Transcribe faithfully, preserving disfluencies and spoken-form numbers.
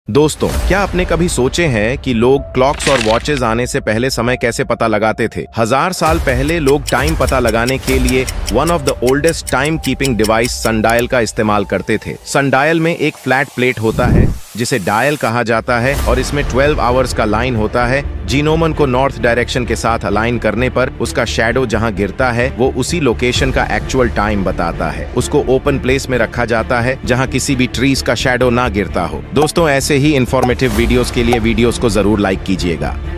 दोस्तों, क्या आपने कभी सोचे हैं कि लोग क्लॉक्स और वॉचेस आने से पहले समय कैसे पता लगाते थे? हजार साल पहले लोग टाइम पता लगाने के लिए one of the oldest time keeping device sundial का इस्तेमाल करते थे। सनडायल में एक फ्लैट प्लेट होता है जिसे डायल कहा जाता है और इसमें ट्वेल्व आवर्स का लाइन होता है। जीनोमन को नॉर्थ डायरेक्शन के साथ अलाइन करने पर उसका शैडो जहां गिरता है वो उसी लोकेशन का एक्चुअल टाइम बताता है। उसको ओपन प्लेस में रखा जाता है जहां किसी भी ट्रीज का शैडो ना गिरता हो। दोस्तों, ऐसे ही इंफॉर्मेटिव वीडियोस के लिए वीडियोस को जरूर लाइक कीजिएगा।